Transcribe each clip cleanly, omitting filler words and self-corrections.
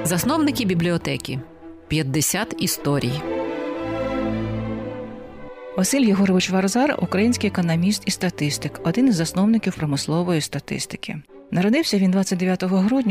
Засновники бібліотеки. 50 історій. Василь Єгорович Варзар – український економіст і статистик, один із засновників промислової статистики. Народився він 29 грудня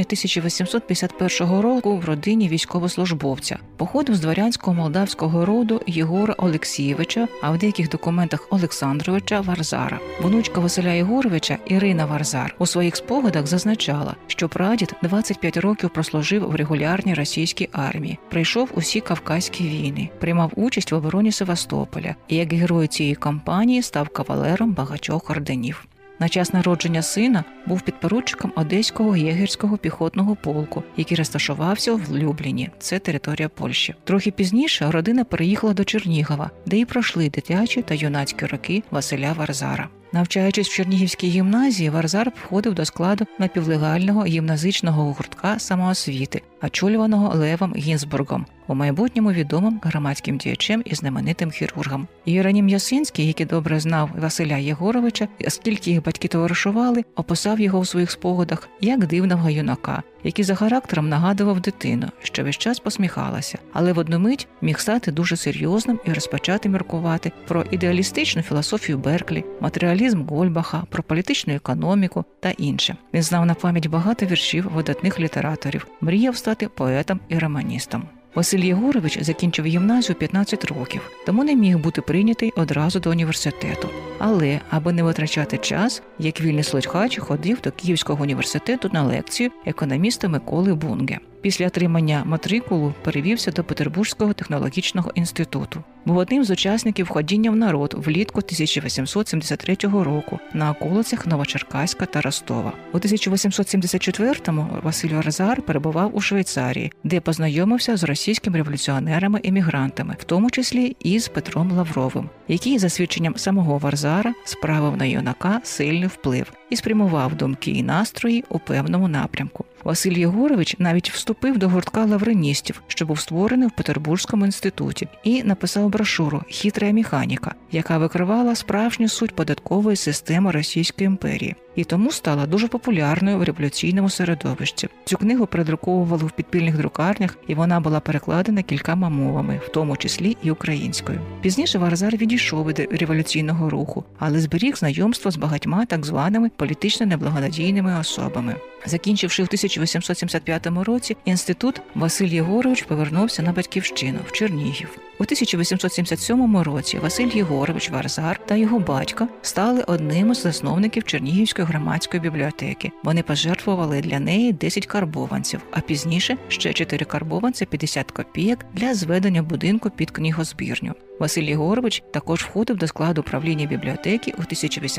1851 року в родині військовослужбовця. Походив з дворянського молдавського роду Єгора Олексійовича, а в деяких документах Олександровича Варзара. Внучка Василя Єгоровича Ірина Варзар у своїх спогадах зазначала, що прадід 25 років прослужив в регулярній російській армії, пройшов усі Кавказькі війни, приймав участь в обороні Севастополя і як герой цієї кампанії став кавалером багатьох орденів. На час народження сина був підпоручиком Одеського єгерського піхотного полку, який розташувався в Любліні, це територія Польщі. Трохи пізніше родина переїхала до Чернігова, де і пройшли дитячі та юнацькі роки Василя Варзара. Навчаючись в Чернігівській гімназії, Варзар входив до складу напівлегального гімназичного гуртка самоосвіти, очолюваного Левом Гінзбургом, у майбутньому відомим громадським діячем і знаменитим хірургом. Єронім Ясинський, який добре знав Василя Єгоровича, оскільки їх батьки товаришували, описав його у своїх спогадах як дивного юнака, який за характером нагадував дитину, що весь час посміхалася, але в одну мить міг стати дуже серйозним і розпочати міркувати про ідеалістичну філософію Берклі, матеріалізм Гольбаха, про політичну економіку та інше. Він знав на пам'ять багато віршів видатних літераторів, мріяв стати поетом і романістом. Василь Єгорович закінчив гімназію 15 років, тому не міг бути прийнятий одразу до університету. Але, аби не витрачати час, як вільний слухач ходив до Київського університету на лекцію економіста Миколи Бунге. Після отримання матрикулу перевівся до Петербурзького технологічного інституту. Був одним з учасників ходіння в народ влітку 1873 року на околицях Новочеркаська та Ростова. У 1874-му Василь Варзар перебував у Швейцарії, де познайомився з російськими революціонерами-емігрантами, в тому числі і з Петром Лавровим, який, за свідченням самого Варзара, справив на юнака сильний вплив і спрямував думки і настрої у певному напрямку. Василь Єгорович навіть вступив до гуртка лавриністів, що був створений в Петербурзькому інституті, і написав брошуру «Хитра механіка», яка викривала справжню суть податкової системи Російської імперії. І тому стала дуже популярною в революційному середовищі. Цю книгу передруковували в підпільних друкарнях, і вона була перекладена кількома мовами, в тому числі і українською. Пізніше Варзар відійшов від революційного руху, але зберіг знайомство з багатьма так званими політично неблагонадійними особами. Закінчивши в 1875 році інститут, Василь Єгорович повернувся на батьківщину в Чернігів. У 1877 році Василь Єгорович Варзар та його батько стали одним із засновників Чернігівської громадської бібліотеки. Вони пожертвували для неї 10 карбованців, а пізніше ще 4 карбованці 50 копійок для зведення будинку під книгозбірню. Василь Єгорович також входив до складу правління бібліотеки у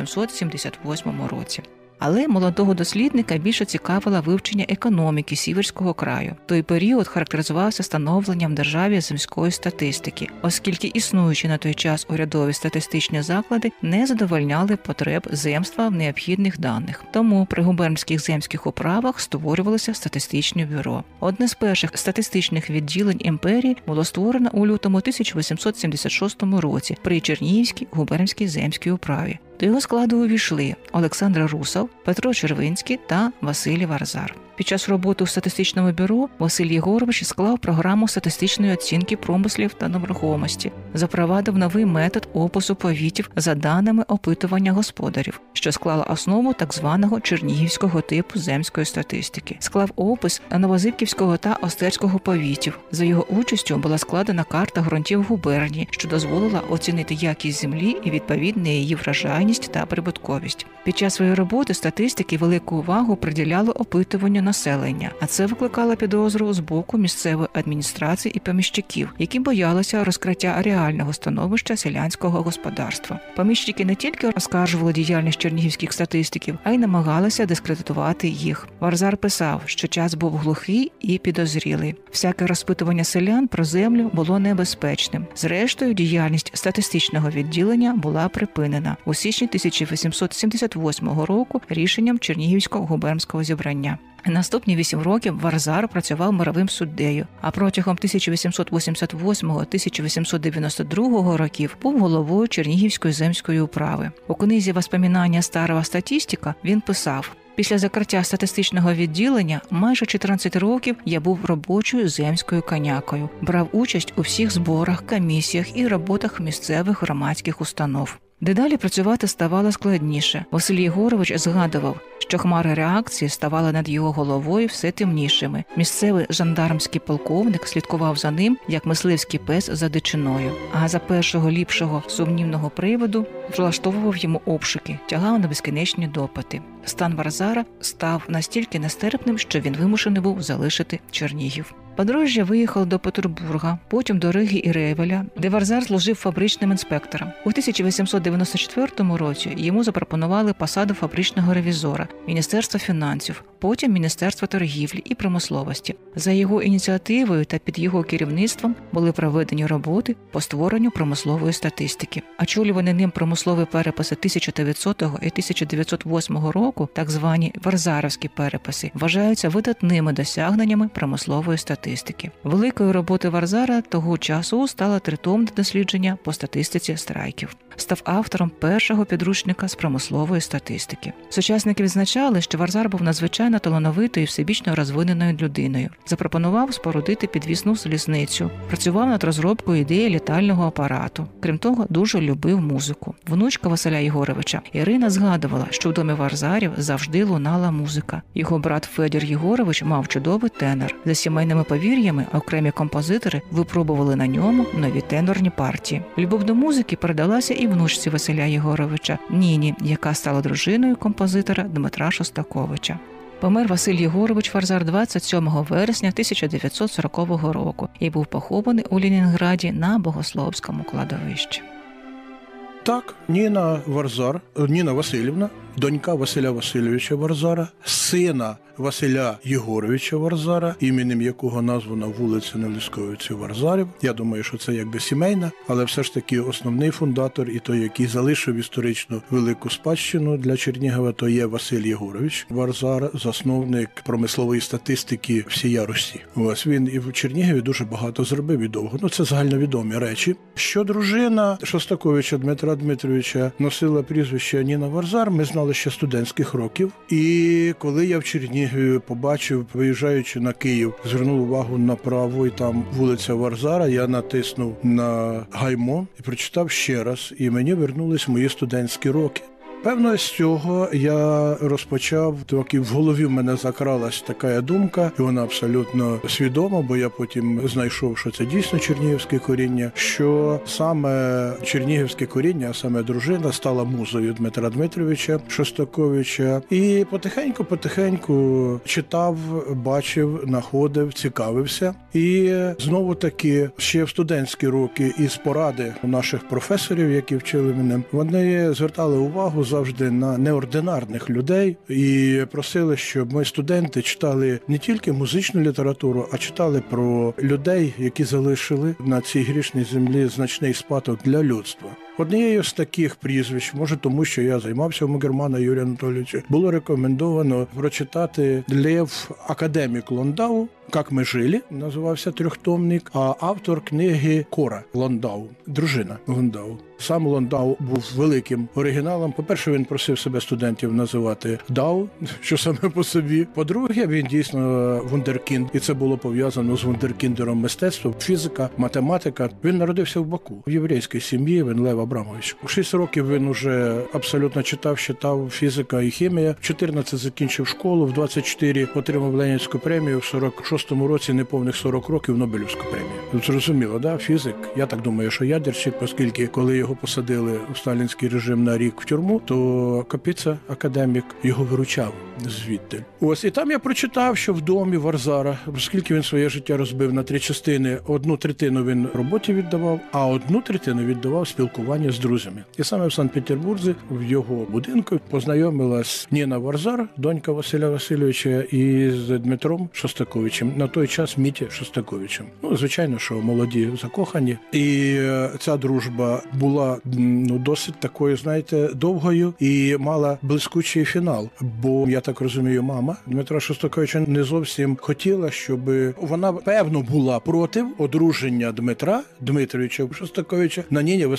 1878 році. Але молодого дослідника більше цікавило вивчення економіки Сіверського краю. Той період характеризувався становленням в державі земської статистики, оскільки існуючі на той час урядові статистичні заклади не задовольняли потреб земства в необхідних даних. Тому при губернських земських управах створювалося статистичне бюро. Одне з перших статистичних відділень імперії було створено у лютому 1876 році при Чернігівській губернській земській управі. До його складу увійшли Олександр Русов, Петро Червинський та Василь Варзар. Під час роботи у статистичному бюро Василь Єгорович склав програму статистичної оцінки промислів та нерухомості, запровадив новий метод опису повітів за даними опитування господарів, що склала основу так званого чернігівського типу земської статистики. Склав опис Новозибківського та Остерського повітів. За його участю була складена карта ґрунтів губернії, що дозволила оцінити якість землі і відповідно її врожайність та прибутковість. Під час своєї роботи статистики велику увагу приділяли опитуванню населення, а це викликало підозру з боку місцевої адміністрації і поміщиків, які боялися розкриття реального становища селянського господарства. Поміщики не тільки оскаржували діяльність чернігівських статистиків, а й намагалися дискредитувати їх. Варзар писав, що час був глухий і підозрілий. Всяке розпитування селян про землю було небезпечним. Зрештою, діяльність статистичного відділення була припинена у січні 1878 року рішенням Чернігівського губернського зібрання. Наступні 8 років Варзар працював мировим суддею, а протягом 1888-1892 років був головою Чернігівської земської управи. У книзі «Воспоминання старого статистика» він писав: Після закриття статистичного відділення майже 14 років я був робочою земською конякою, брав участь у всіх зборах, комісіях і роботах місцевих громадських установ. Дедалі працювати ставало складніше. Василь Єгорович згадував, що хмари реакції ставали над його головою все темнішими. Місцевий жандармський полковник слідкував за ним, як мисливський пес за дичиною. А за першого ліпшого сумнівного приводу влаштовував йому обшуки, тягав на безкінечні допити. Стан Варзара став настільки нестерпним, що він вимушений був залишити Чернігів. Подружжя виїхало до Петербурга, потім до Риги і Ревеля, де Варзар служив фабричним інспектором. У 1894 році йому запропонували посаду фабричного ревізора Міністерства фінансів, потім Міністерства торгівлі і промисловості. За його ініціативою та під його керівництвом були проведені роботи по створенню промислової статистики. Очолювані ним промислові переписи 1900 і 1908 року, так звані варзарівські переписи, вважаються видатними досягненнями промислової статистики. Великою роботою Варзара того часу стало тритомне дослідження по статистиці страйків. Став автором першого підручника з промислової статистики. Сучасники відзначали, що Варзар був надзвичайно талановитою і всебічно розвиненою людиною. Запропонував спорудити підвісну залізницю, працював над розробкою ідеї літального апарату. Крім того, дуже любив музику. Внучка Василя Єгоровича Ірина згадувала, що в домі Варзарів завжди лунала музика. Його брат Федір Єгорович мав чудовий тенор. За сімейними повір'ями окремі композитори випробували на ньому нові тенорні партії. Любов до музики передалася і внучці Василя Єгоровича Ніні, яка стала дружиною композитора Дмитра Шостаковича. Помер Василь Єгорович Варзар 27 вересня 1940 року і був похований у Ленінграді на Богословському кладовищі. Так, Ніна Василівна, донька Василя Васильовича Варзара, сина Василя Єгоровича Варзара, іменем якого названа вулиця на Лісковиці Варзарів. Я думаю, що це якби сімейна, але все ж таки основний фундатор і той, який залишив історичну велику спадщину для Чернігова, то є Василь Єгорович Варзар, засновник промислової статистики всія Русі. Ось він і в Чернігові дуже багато зробив і довго. Це загальновідомі речі. Що дружина Шостаковича Дмитра Дмитровича носила прізвище Ніна Варзар, ми знали ще студентських років. І коли я в Чернігові побачив, виїжджаючи на Київ, звернув увагу направо, і там вулиця Варзара, я натиснув на гаймо і прочитав ще раз, і мені вернулись мої студентські роки. Певно, з цього я розпочав, трохи в голові в мене закралась така думка, і вона абсолютно свідома, бо я потім знайшов, що це дійсно чернігівське коріння, що саме чернігівське коріння, а саме дружина, стала музою Дмитра Дмитровича Шостаковича. І потихеньку читав, бачив, знаходив, цікавився. І знову-таки ще в студентські роки із поради наших професорів, які вчили мене, вони звертали увагу завжди на неординарних людей і просили, щоб ми, студенти, читали не тільки музичну літературу, а читали про людей, які залишили на цій грішній землі значний спадок для людства. Однією з таких прізвищ, може тому, що я займався у Мугермана Юрія Анатолійовича, було рекомендовано прочитати Лев Академік Лондау «Как ми жили», називався трьохтомник, а автор книги Кора Лондау, дружина Лондау. Сам Лондау був великим оригіналом. По-перше, він просив себе студентів називати Дау, що саме по собі. По-друге, він дійсно вундеркінд, і це було пов'язано з вундеркіндером мистецтва, фізика, математика. Він народився в Баку, в єврейській сім'ї, він Лев Абрамович. У 6 років він уже абсолютно читав фізика і хімія. В 14 закінчив школу, в 24 отримав Ленінську премію, в 46-му році неповних 40 років Нобелівську премію. Зрозуміло, да? Фізик. Я так думаю, що ядерщик, оскільки коли його посадили у сталінський режим на рік в тюрму, то Капіца, академік, його виручав звідти. Ось, і там я прочитав, що в домі Варзара, оскільки він своє життя розбив на 3 частини, 1/3 він роботі віддавав, а 1/3 віддавав спілкуванню з друзями. І саме в Санкт-Петербурзі, в його будинку, познайомилась Ніна Варзар, донька Василя Васильовича, із Дмитром Шостаковичем, на той час Міті Шостаковичем. Звичайно, що молоді закохані. І ця дружба була досить такою, знаєте, довгою і мала блискучий фінал. Бо, я так розумію, мама Дмитра Шостаковича не зовсім хотіла, щоб вона, певно, була проти одруження Дмитра Дмитровича Шостаковича на Ніні Васильівні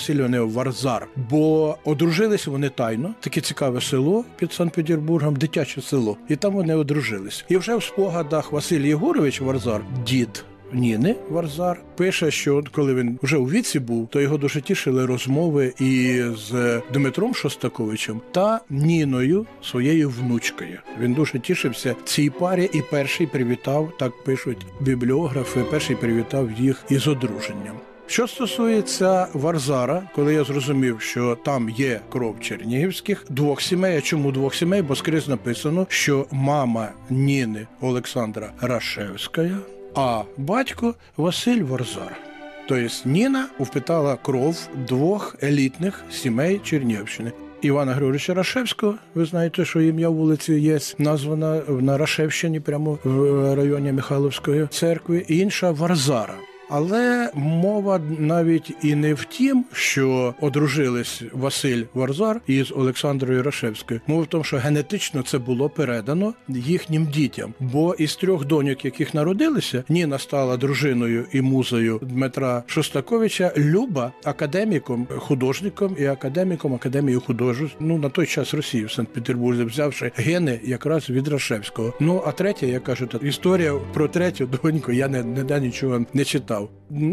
Варзар, бо одружились вони тайно. Таке цікаве село під Санкт-Петербургом, дитяче село. І там вони одружились. І вже в спогадах Василь Єгорович Варзар, дід Ніни Варзар, пише, що коли він вже у віці був, то його дуже тішили розмови із Дмитром Шостаковичем та Ніною, своєю внучкою. Він дуже тішився цій парі і перший привітав, так пишуть бібліографи, перший привітав їх із одруженням. Що стосується Варзара, коли я зрозумів, що там є кров чернігівських, двох сімей. А чому двох сімей? Бо скрізь написано, що мама Ніни Олександра Рашевська, а батько Василь Варзар. Тобто Ніна впитала кров двох елітних сімей Чернігівщини. Івана Григоровича Рашевського, ви знаєте, що ім'я вулиці є названа на Рашевщині, прямо в районі Михайловської церкви, і інша Варзара. Але мова навіть і не в тім, що одружились Василь Варзар із Олександрою Рашевською. Мова в тому, що генетично це було передано їхнім дітям. Бо із 3 доньок, яких народилися, Ніна стала дружиною і музою Дмитра Шостаковича, Люба академіком, художником і академіком Академії художеств, на той час Росії в Санкт-Петербурзі, взявши гени якраз від Рашевського. А третя, я кажу, історія про третю доньку я ніде нічого не читав.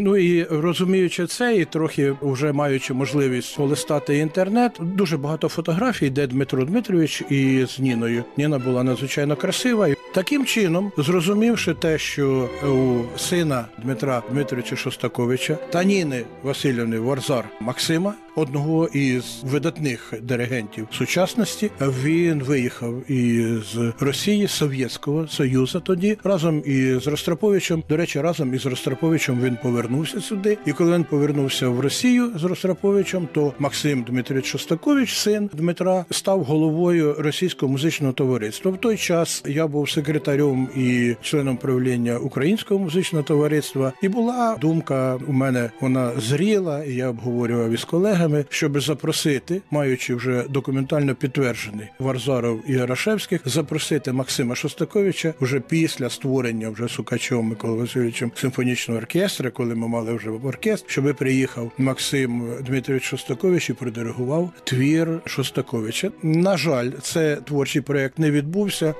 І розуміючи це, і трохи вже маючи можливість полистати інтернет, дуже багато фотографій, де Дмитро Дмитрович із Ніною. Ніна була надзвичайно красива. Таким чином, зрозумівши те, що у сина Дмитра Дмитровича Шостаковича та Ніни Васильівни Варзар Максима, одного із видатних диригентів сучасності, він виїхав із Росії, Совєтського Союзу тоді, разом із Ростроповичем. До речі, разом із Ростроповичем він повернувся сюди. І коли він повернувся в Росію з Ростроповичем, то Максим Дмитрович Шостакович, син Дмитра, став головою Російського музичного товариства. В той час я був секретарем і членом правління Українського музичного товариства. І була думка у мене, вона зріла, і я обговорював із колегами, щоб запросити, маючи вже документально підтверджений Варзаров і Рашевських, запросити Максима Шостаковича вже після створення вже Сукачом Миколою Васильовичем симфонічного оркестру, коли ми мали вже оркестр, щоб приїхав Максим Дмитрович Шостакович і продиригував твір Шостаковича. На жаль, це творчий проєкт не відбувся,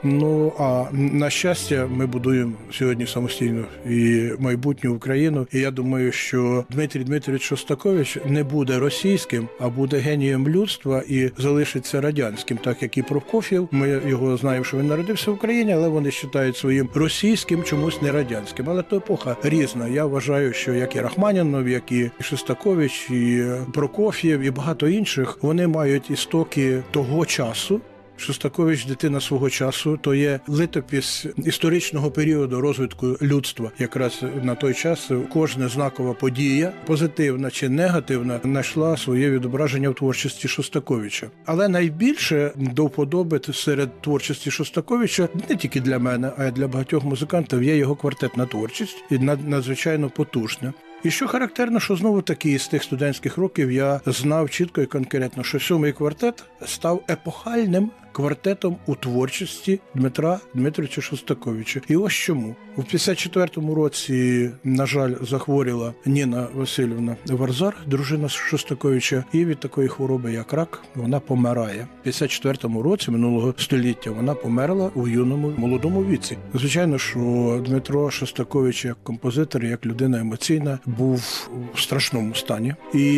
а на щастя ми будуємо сьогодні самостійно і майбутню Україну. І я думаю, що Дмитрій Дмитрович Шостакович не буде російським, а буде генієм людства і залишиться радянським, так як і Прокоф'єв. Ми його знаємо, що він народився в Україні, але вони вважають своїм російським, чомусь не радянським. Але то епоха різна. Я вважаю, що як і Рахманінов, як і Шостакович, і Прокоф'єв, і багато інших, вони мають істоки того часу. Шостакович, дитина свого часу, то є литопис історичного періоду розвитку людства. Якраз на той час кожна знакова подія, позитивна чи негативна, знайшла своє відображення в творчості Шостаковича. Але найбільше до вподоби серед творчості Шостаковича, не тільки для мене, а й для багатьох музикантів, є його квартетна творчість, і надзвичайно потужна. І що характерно, що знову-таки з тих студентських років я знав чітко і конкретно, що 7-й квартет став епохальним квартетом у творчості Дмитра Дмитровича Шостаковича. І ось чому. У 54-му році, на жаль, захворіла Ніна Васильівна Варзар, дружина Шостаковича, і від такої хвороби, як рак, вона помирає. У 54-му році минулого століття вона померла у юному, молодому віці. Звичайно, що Дмитро Шостакович, як композитор, як людина емоційна, був в страшному стані.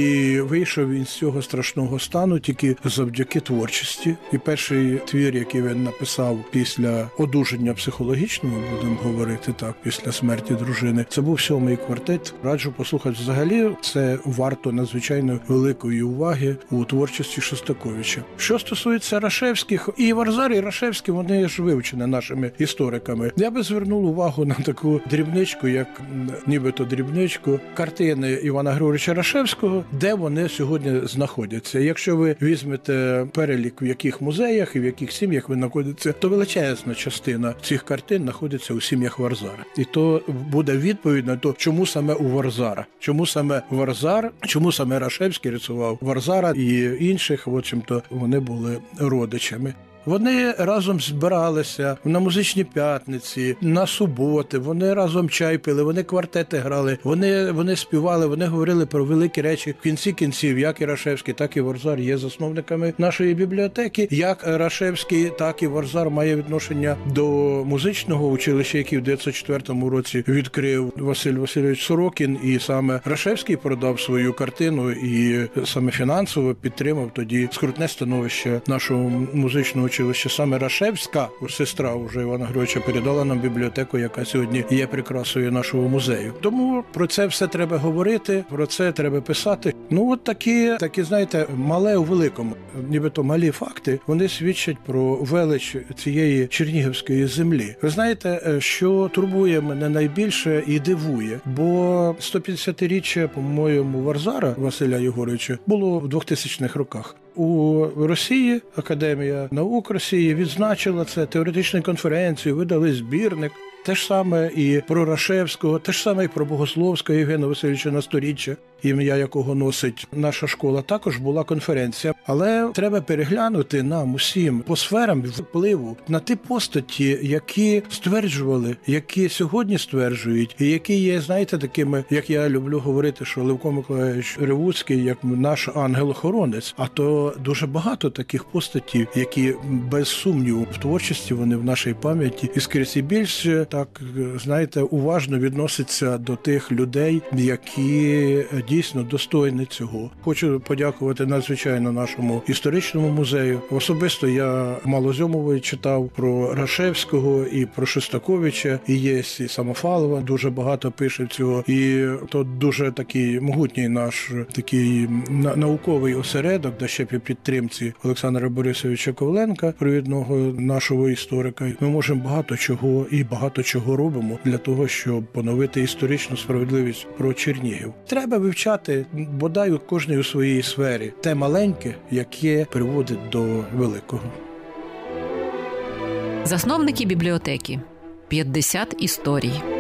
І вийшов він з цього страшного стану тільки завдяки творчості. І перший твір, який він написав після одужання психологічного, будемо говорити так, після смерті дружини, це був 7-й квартет. Раджу послухати взагалі, це варто надзвичайно великої уваги у творчості Шостаковича. Що стосується Рашевських, і Варзар, і Рашевський, вони ж вивчені нашими істориками. Я би звернув увагу на таку дрібничку, як нібито дрібничку, картини Івана Григоровича Рашевського, де вони сьогодні знаходяться. Якщо ви візьмете перелік, в яких музеях і в яких сім'ях ви знаходитеся, то величезна частина цих картин знаходиться у сім'ях Варзара. І то буде відповідь на те, чому саме у Варзара. Чому саме Варзар, чому саме Рашевський рисував Варзара і інших, в общем-то, вони були родичами. Вони разом збиралися на музичні п'ятниці, на суботи, вони разом чай пили, вони квартети грали, вони співали, вони говорили про великі речі. В кінці кінців, як і Рашевський, так і Ворзар є засновниками нашої бібліотеки. Як Рашевський, так і Ворзар має відношення до музичного училища, який в 1904 році відкрив Василь Васильович Сорокін, і саме Рашевський продав свою картину і саме фінансово підтримав тоді скрутне становище нашого музичного училища. Саме Рашевська, сестра уже Івана Григоровича, передала нам бібліотеку, яка сьогодні є прикрасою нашого музею. Тому про це все треба говорити, про це треба писати. Ну от такі, знаєте, мале у великому, нібито малі факти, вони свідчать про велич цієї чернігівської землі. Ви знаєте, що турбує мене найбільше і дивує, бо 150-річчя, по-моєму, Ворзара Василя Єгоровича було в 2000-х роках. У Росії Академія наук Росії відзначила це теоретичною конференцією, видали збірник. Те ж саме і про Рашевського, те ж саме і про Богословського Євгена Васильовича на 100-річчя, ім'я якого носить наша школа. Також була конференція. Але треба переглянути нам усім по сферам впливу на ті постаті, які стверджували, які сьогодні стверджують, і які є, знаєте, такими, як я люблю говорити, що Левко Миколайович Ревуцький, як наш ангел-охоронець. А то дуже багато таких постатів, які без сумніву в творчості, вони в нашій пам'яті. І скрізь і більше, так, знаєте, уважно відноситься до тих людей, які дійсно достойні цього. Хочу подякувати надзвичайно нашому історичному музею. Особисто я Малозьомової читав про Рашевського і про Шостаковича, і є і Самофалова, дуже багато пише цього. І то дуже такий могутній наш такий науковий осередок, де ще при підтримці Олександра Борисовича Ковленка, провідного нашого історика. Ми можемо багато чого робимо для того, щоб поновити історичну справедливість про Чернігів. Треба вивчати, бодай кожний у своїй сфері, те маленьке, яке приводить до великого. Засновники бібліотеки. 50 історій.